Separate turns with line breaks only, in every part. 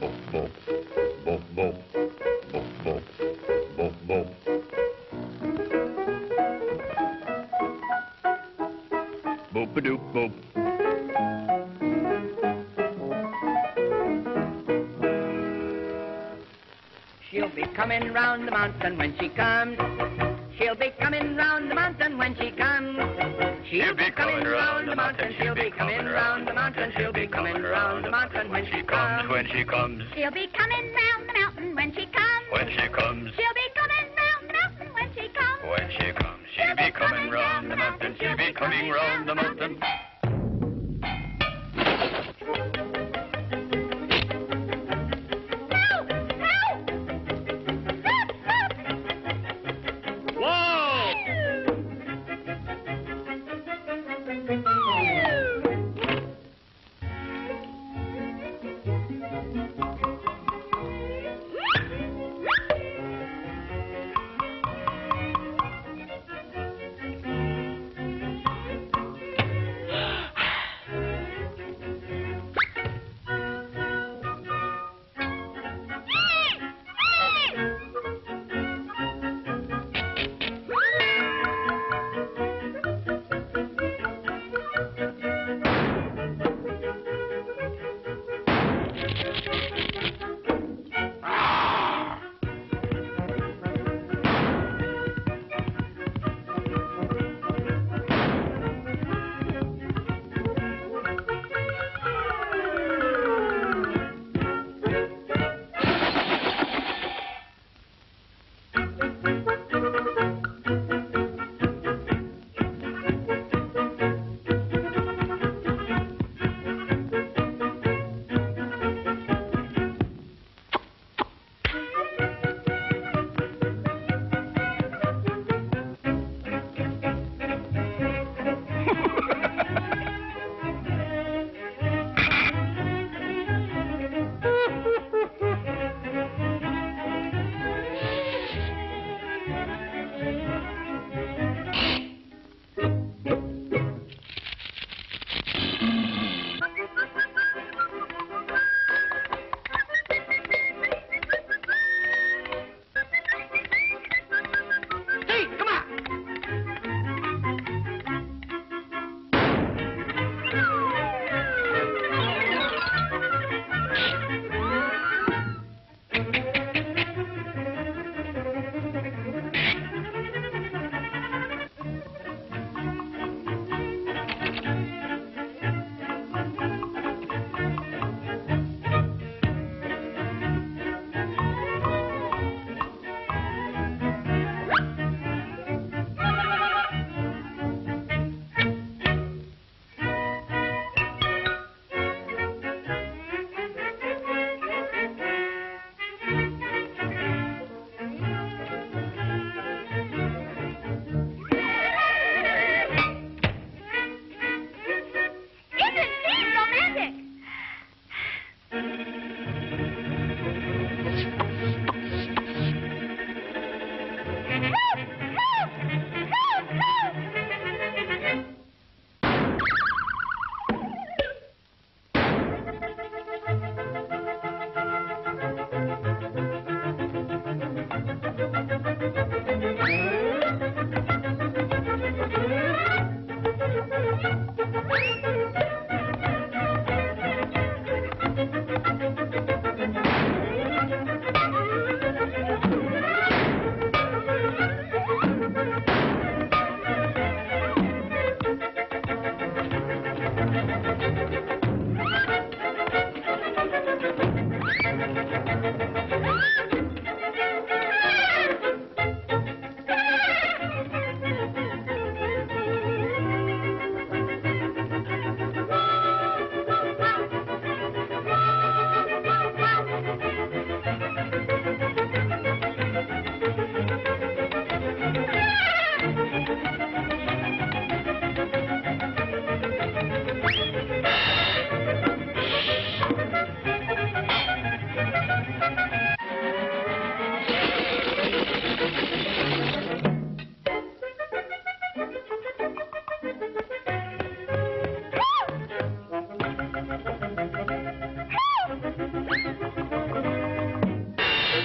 boop, boop, boop, boop, boop, boop, boop. Boop-a-doop, boop.
She'll be coming round the mountain when she comes. She'll be coming round the mountain when she comes. She'll be coming round the mountain. She'll be coming round the mountain. She'll be coming round the mountain when she comes.
When she comes.
She'll be coming round the mountain when she comes.
When she comes.
She'll be coming round the mountain when she comes.
When she comes. She'll be coming round the mountain. She'll be coming round the mountain.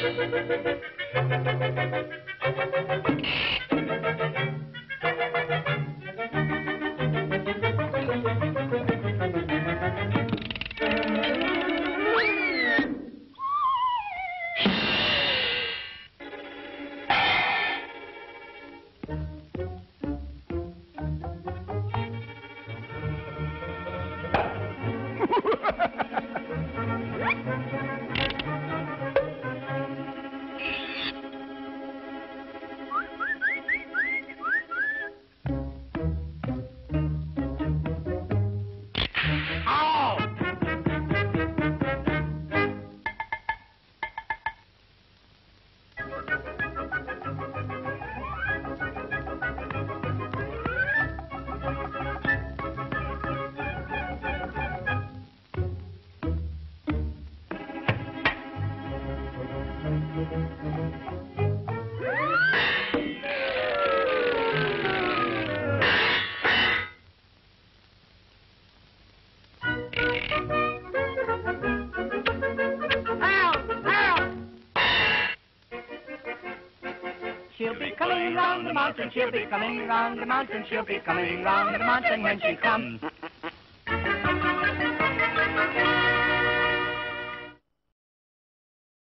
She'll be coming round the mountain, she'll be coming round the mountain, she'll be coming round the mountain when she comes.